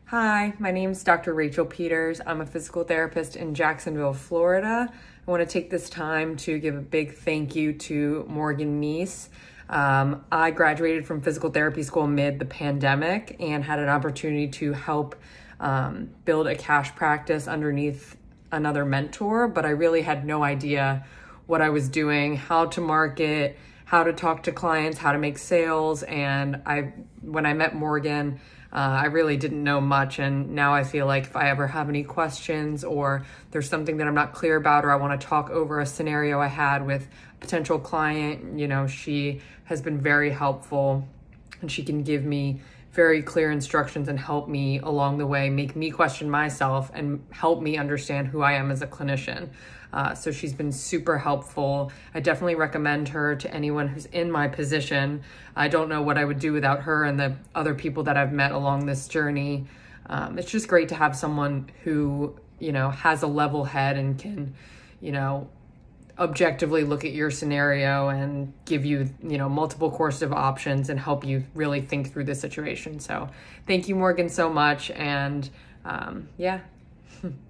Hi, my name is Dr. Rachel Peters. I'm a physical therapist in Jacksonville, Florida. I want to take this time to give a big thank you to Morgan Neese. I graduated from physical therapy school mid the pandemic and had an opportunity to help build a cash practice underneath another mentor, but I really had no idea what I was doing, how to market, how to talk to clients, how to make sales. And when I met Morgan, I really didn't know much, and now I feel like if I ever have any questions or there's something that I'm not clear about, or I want to talk over a scenario I had with a potential client, she has been very helpful, and she can give me very clear instructions and help me along the way, make me question myself and help me understand who I am as a clinician. So she's been super helpful. I definitely recommend her to anyone who's in my position. I don't know what I would do without her and the other people that I've met along this journey. It's just great to have someone who, has a level head and can, objectively look at your scenario and give you, multiple courses of options and help you really think through the situation. So thank you, Morgan, so much. And yeah.